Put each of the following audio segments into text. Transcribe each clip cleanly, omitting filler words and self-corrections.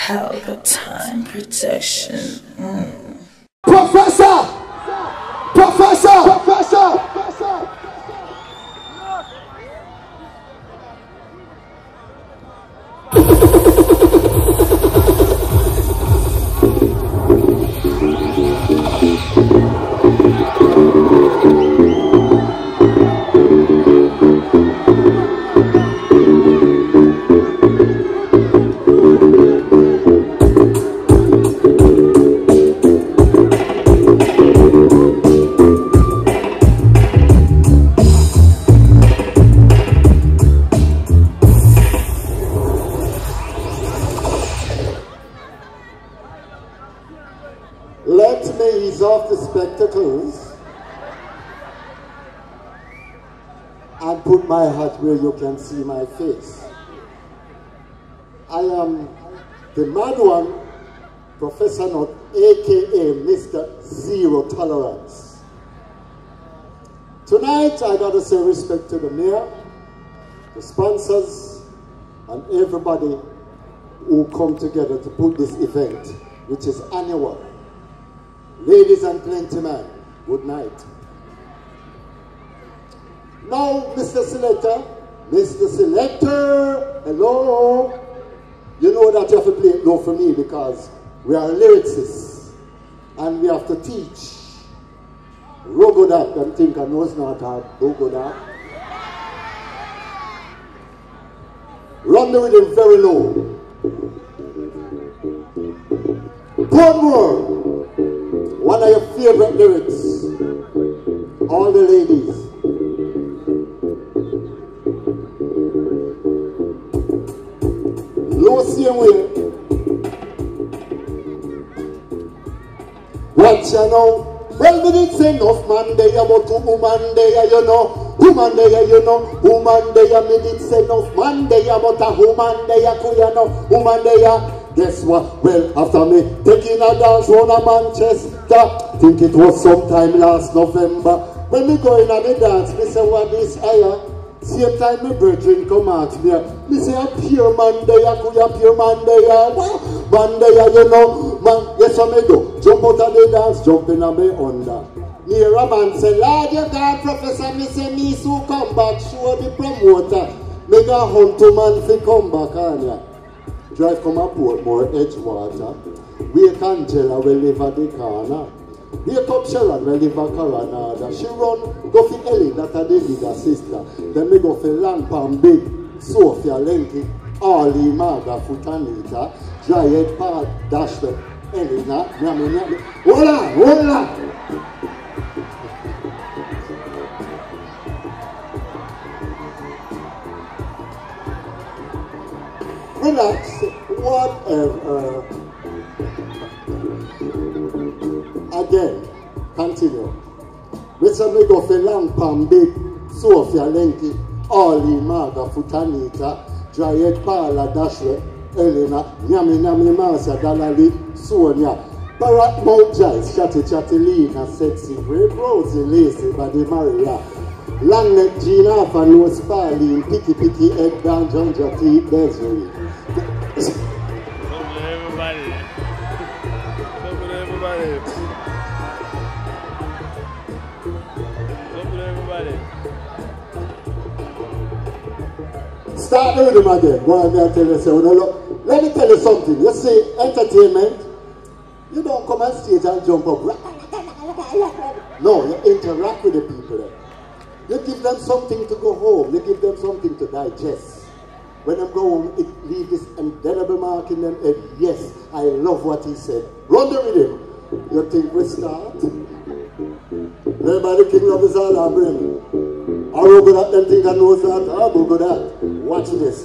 Palpatine protection. Professor! Professor! Professor! Professor! Let me ease off the spectacles and put my hat where you can see my face. I am the mad one, Professor Not, aka Mr. Zero Tolerance. Tonight I gotta say respect to the mayor, the sponsors, and everybody who come together to put this event, which is annual. Ladies and gentlemen, good night. Now, Mr. Selector, hello. You know that you have to play it low for me because we are lyricists and we have to teach. Rogodak, them think I know it's not hard. Rogodak. Run the rhythm very low. Portmore. One of your favorite lyrics, all the ladies. Low same way. Watch you know. Well, we did say enough man there, but woman there, you know. Woman there, you know. Woman there, me did say enough man there, but a woman there, you know. Woman there. Guess what? Well, after me taking a dance round a Manchester, think it was sometime last November. When me go in a the dance, me say what this higher. Same time my brethren come at me. Me say a pure man there, could a pure man there. Man there, you know. Man, yes I me do. Jump out of the dance, jump in a me under. Near a man say, Lord you God, Professor, me say me so come back, show the promoter. Me go hunt to man fi come back on ya. Drive come a Portmore, Edgewater. Wake Angela, we live at the corner. Wake up Sharon, we live at Coronada. She run, go for Ellie, that are the bigger sister. Then we go for Langpam Big, Sophia Lenky, Ali Maga, Futanita, Giant Pad, Dashwell, Elena, Nyami. Hold on, hold on. Relax, whatever. Again, continue. Mr. Migo for Langpam Big, Sophia Lenky, Ali Maga, Futanita, Giant Pala, Dashwe, Elena, Nyami Masa, Dalali, Sonia, Barak Mojais, Chatty Lina, Sexy, Brave Rosie, Lacy, Buddy Maria. Long neck Gina, Fano Spalin, Picky, Egg Down, John Jati, Desiree. Everybody. Start the rhythm again. Go on, I'll tell you. So, let me tell you something. You see, entertainment, you don't come on stage and jump up. No, you interact with the people there. You give them something to go home. You give them something to digest. When them go home, it leaves this indelible mark in them head. Yes, I love what he said. Run the rhythm. You think we start? Everybody king of his all and bring. I will go that them think I knows that. I will go that. Watch this.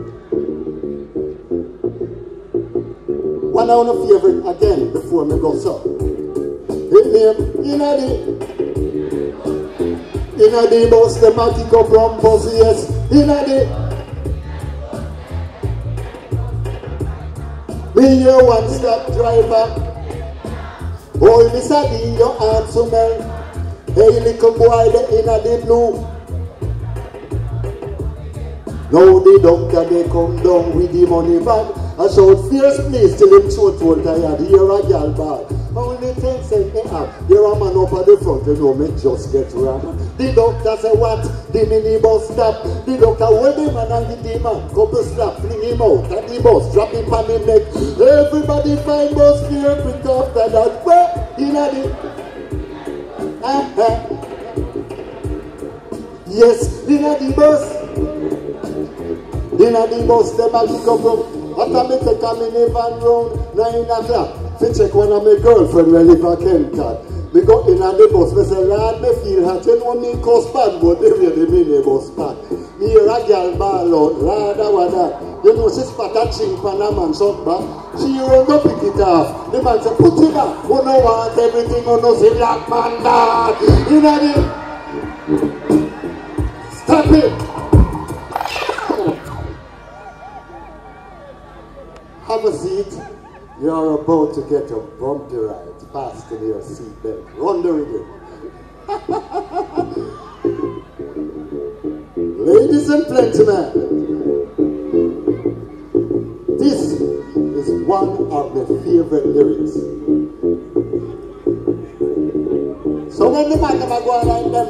One of the favorite again before me go so. His name, the most thematic of Rumpus, yes. Me your one-stop driver. Oh, Mr. D, your aunt Sumel. Hey, little boy, the inna the blue. Now the doctor, they come down with the money bag. I shout fierce please till him throat won't tired. Here a gal bad. But when they tell say me up, you're a man up at the front, you know me just get rammed. The doctor say what? The minibus stop. The doctor hold him and give the man couple slap, fling him out, and the bus drop him on the neck. Everybody find bus fear quick after that. Well, you know the yes, in the bus. In the bus, them a pick up. After me take a minivan round 9 o'clock, fi check one of my girlfriend who live at Kenton. Me go in the bus, me say, Lord, me feel hot. You know me cuss bad, but they wear the minibus bad. Me hear a girl ball out, Lord, what that? You know, she spot a chink on a man shot back. She run go pick it off. The man say, put it up. Who no want everything, who no say black man dad. You know the... Stop it. Have a seat. You're about to get a bumpy ride. Fasten your seatbelt. Run the rhythm. Ladies and gentlemen, this is one of my favorite lyrics. So when the man go on like them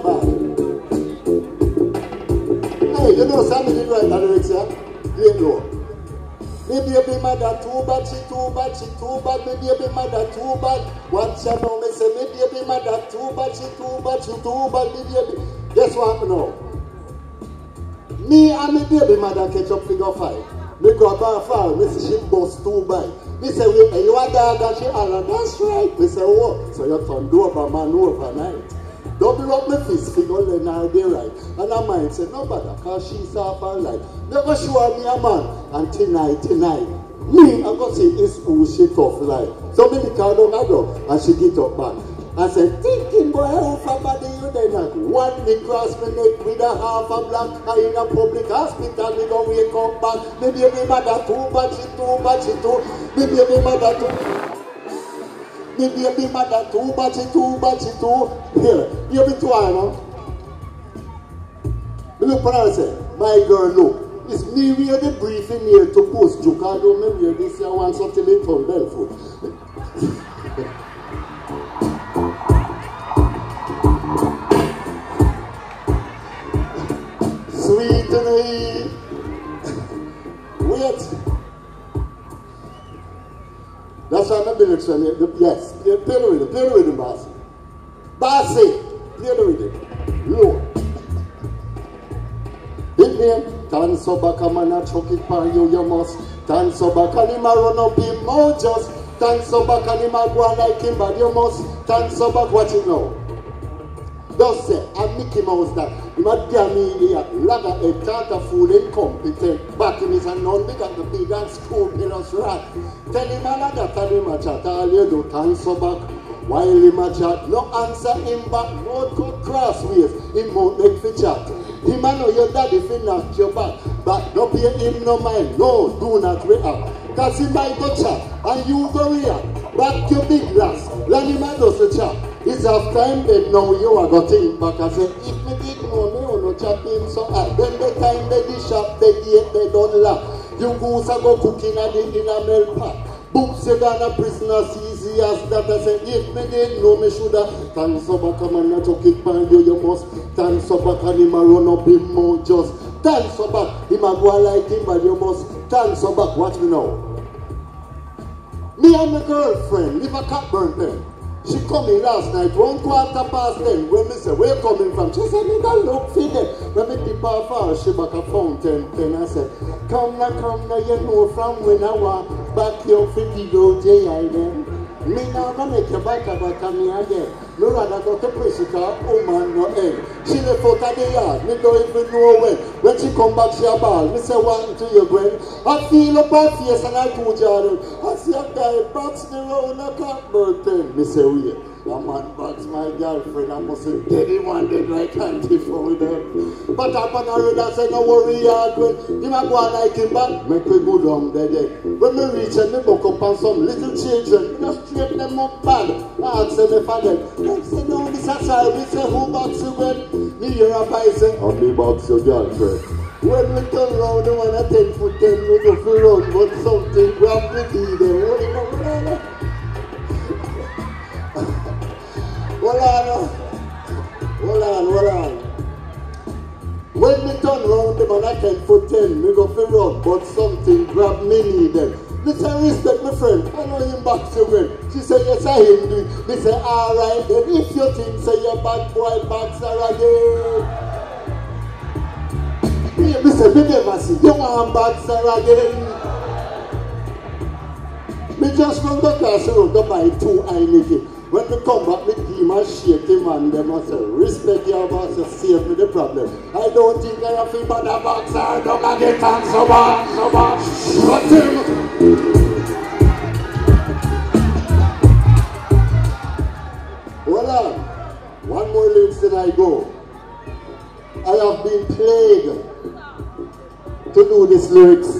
back, hey, you know something did write the lyrics here? You know. Me baby mother too bad, she too bad, she too bad. Me baby mother too bad. Watch out now, me say me baby mother too bad, she too bad, she too bad. Me baby, guess what now? Me and me baby mother catch up figure 5. Me go about far, me say she bust too bad. Me say wait, you a dog and she holler, that's right. Me say what? So you turn over man overnight. Double up my fist, figure then I'll be right. And her mind said, no bother, cause she's off her life. Never show me a man, and tonight. Me, I go say, it's who she tough life. So me call down her door, and she get up back. I said, thinking boy, how for body you then knock. One me cross my neck with a half a black eye in a public hospital, me go wake up back. Me baby mother too bad, she too bad, she too. Me baby mother too. Me baby mother too bad, she too bad, she too. Here, you be too high now. Look what I say, my girl, look. It's me wear the briefing here to post joke. I don't me wear this here one something little helpful. Sweet and wait. That's why I'm lyrics from here. Yes, play the rhythm, Bassy. Bassy, play the rhythm. Low. Big name, dance so back a man a chuck it for you, you must. Dance so back and him a run up him mouth just. Dance so back and him a go like him, but you must. Dance so back, watch it now. Just say, I'm Mickey Mouse that. Him a damn idiot, lager a tata fool incompetent. Back him is a non big at the big and school pillows rat. Tell him a lager, tell him a chat, all you do, dance so back. While him a chat, no answer him back, road cut crossways, him won't make for chat. Him a know your daddy fi knock your back, but no pay him no mind, no, do not react. Cause he might go chat, and you go react. Back your big glass, let him a does the chat. It's half time then now you are got think back and say, if me did know me no chat him so hard. Then the time they the shop, they eat, they don't laugh. You goose a go cooking in a milk pot. Books you gonna prison as easy as that. I say, if me did know me shoulda. Thanks so back and man chuck it by you must. Thanks so back and him a run up him mouth just. Thanks so back, him a go like him but you must. Thanks so back, watch me now. Me and my girlfriend live a Cockburn pen. She come in last night, 10:15. When me say, where you coming from? She said, me don't look for them. When me dip off her, she back a fountain pen. I said, come now, you know from when I walk back your 50 go J.I.N. Me now gonna make you back me again. Me rather go to prison car, woman no egg. She left out of the yard, me don't even know when. When she come back, she a ball. Me say, what to you, Gwen? I feel up her face and I told you, I see a guy box me round a Cockburn pen. Me say, wait, a man box my girlfriend, I must say, daddy one dead like auntie for them. But up on a road, I say, no worry, yard, Gwen. He might go like him back, make me go down there. When me reach and me buck up on some little children, me just straight them up bad. I ask them if I them. They say, no, this is sorry. We say, who box you, Gwen? Me hear a boy say, and me box your girlfriend. When we turn round, the one at 10 foot 10, we go for run, but something and me need them. Me say, respect my friend. I know him box you well. She said, yes, I him do it. Me say, alright then. If you think say you're bad boy boxer again. Me say, me never see. You want boxer again. Me just run the class road to buy 2 Heineken. When they come back, me team and shake him and them and say, respect your boss, you save me the problem. I don't think I have to bad a boxer. I don't get on so bad. Shut him. Hold on. One more lyrics then I go. I have been plagued to do these lyrics.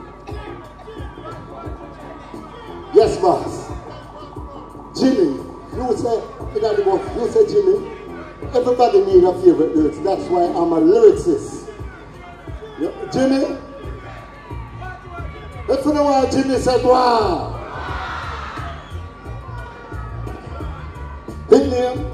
Yes, boss. Jimmy, you say Jimmy. Everybody needs a favorite lyrics. That's why I'm a lyricist. Yeah. Jimmy? If you know why Jimmy said, wow. Hit him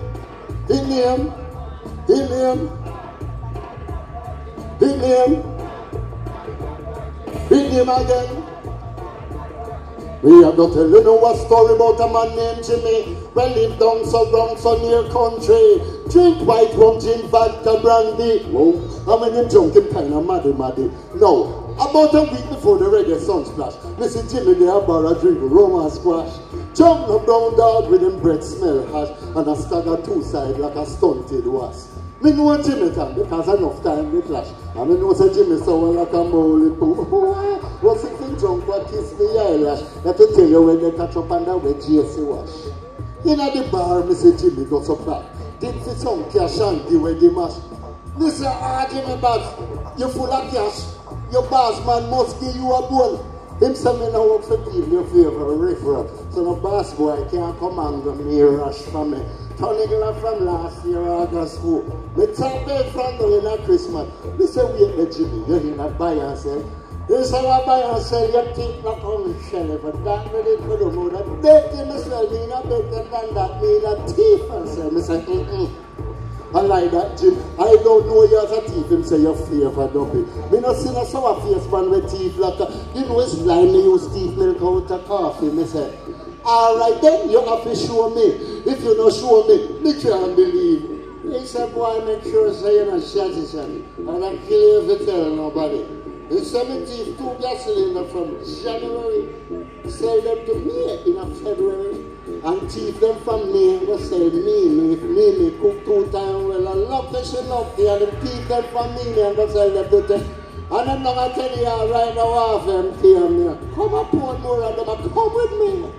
again. We are going to tell you know a story about a man named Jimmy. Well, live down so wrong, so near country. Drink white rum, gin, vodka, brandy. Whoa, I mean him drunk him kind of maddy. No, about a week before the reggae sun splash, Mr. Jimmy there bar a drink rum and squash. Jump no brown dog with him breath smell hash and a stagger 2 sides like a stunted wasp. Me know Jimmy can because enough time we clash. And me know say Jimmy sound like a molly poo. What's it in drunk what kiss me eyelash? Let me tell you when they catch up under where JC wash. In the bar, me say Jimmy got so back. Did for some cash and give away the mash. Me say, Jimmy Bags, you full of cash. Your boss man must give you a bone. Him say me now work for give me a favor, referral. So no boss boy can't come and go me rush for me. Turning from last year August school. Me talk big from the Christmas. Me say wait the Jimmy, you hear not buy and sell. You say I buy and sell, you think not on shell. But that me did for the mood. That big me sell, me not better than that. Me not thief and sell. Me say I like that, Jim. I don't know you as a thief. Him say your flavor don't be. Me not see no sour face man with teeth like you know it's blind me use teeth milk out of coffee. Me say, alright then you have to show me. If you don't show me can't believe. He said, boy, make sure say you're not shazzy son. And I kill you if you tell nobody. In 72 gas cylinder from January, sell them to me in a February. And thief them from me and go sell me cook 2 times well and love fish and love tea and them thief them from me and go sell them to them. And I'm not gonna tell you right now off them tea and me. Come up one more of them and come with me.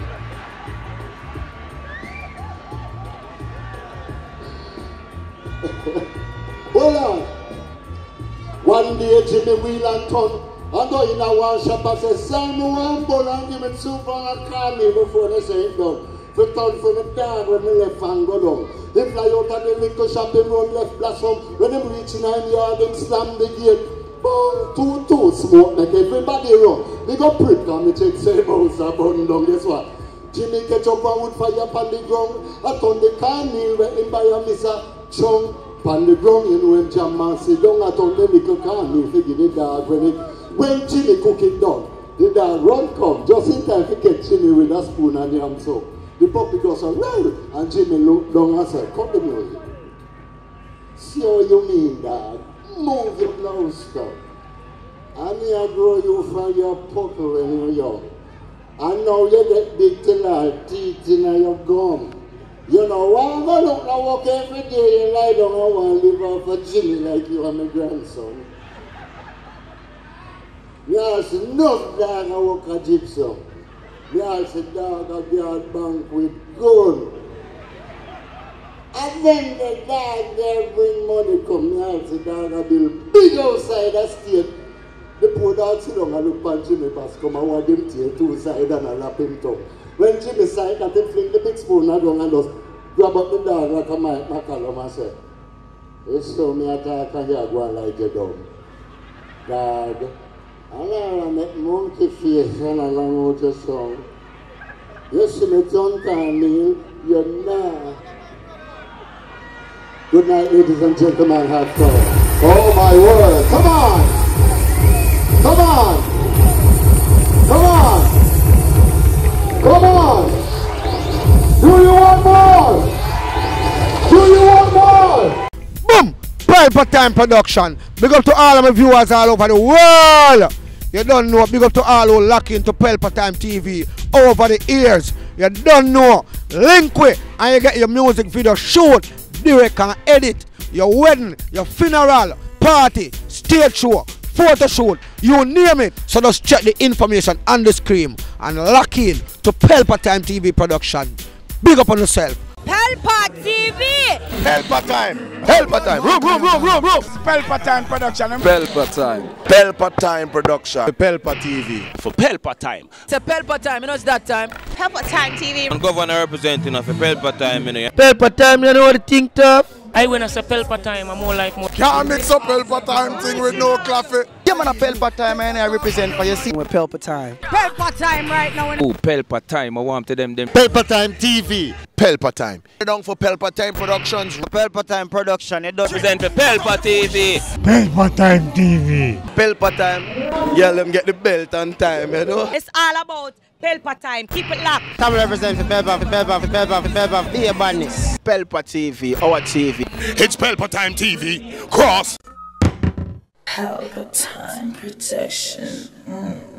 Hold on. One day Jimmy wheel and turn and go in a one shop and say, sell me one bowl and give me soup and call me before they say it done. For turn from the dog when me left and go down. They fly out of the liquor shop, they run left blossom. When them reach 9 yards, them slam the gate. Boom, two smoke like everybody run. They go prick and me check same house and burn down. Guess what? Jimmy catch up and wood fire upon the ground. I turn the car meal where him buy a Mr. Chung. On the ground, you know, when Jam man sit down at on the little car, you figure the dog when Jimmy cook it done, the dog run come, just in time to get Jimmy with a spoon and yam so. The puppy goes well, and Jimmy look down and said, cut the music. See how you mean, dog? Move your blouse down. And I grow you from your puckle when you're young. And now you get big till our teeth in your gum. You know, I'm going to walk every day and lie down and want to live off a Jimmy like you and my grandson. Me also enough dog I walk a gypsum. Me also dog a guard bank with gun. And then the dog there bring money come. Me also dog a build big outside the state. The poor dog sit down and look at Jimmy pass come and want him tail 2 sides and a lap him tongue. When Jimmy sight that, he fling the big spoon down and just grab up the dog like a Mike McCallum and say, you saw me attack and you go and like you dumb. Dog, I never make monkey face and I long out your song. You see me don't tell me, you're not. Good night, ladies and gentlemen, have fun. Oh my word, come on! Come on! Come on. Do you want more? Do you want more? Boom! Pelpa Time Production. Big up to all of my viewers all over the world. You don't know. Big up to all who lock into Pelpa Time TV over the years. You don't know. Link with and you get your music video shoot, direct and edit. Your wedding, your funeral, party, stage show, photo shoot, you name it. So just check the information on the screen and lock in to Pelpa Time TV Production. Big up on yourself. Pelpa TV! Pelpa Time! Pelpa Time! Room! Pelpa Time Production. Pelpa Time. Pelpa Time Production. Pelpa TV. For Pelpa Time. It's a Pelpa Time, you know it's that time. Pelpa Time TV. I'm governor representing of Pelpa Time, you know. Pelpa Time, you know what the thing tough? I when I say Pelpa Time, I'm more like more. Can't mix up Pelpa Time thing with no coffee. Yeah, man, a Pelpa Time, and I represent for you. See, With Pelpa Time. Pelpa Time right now. Oh, Pelpa Time, I want to them. Pelpa Time TV. Pelpa Time. Down for Pelpa Time Productions. Pelpa Time Production. It does Present for Pelpa TV. Pelpa Time TV. Pelpa Time. Yeah, let them get the belt on time, you know. It's all about Pelpa Time. Keep it locked. Come represent for Pelpa, be a badness. Pelpa TV, our TV. It's Pelpa Time TV. Cross. Pelpa Time Protection.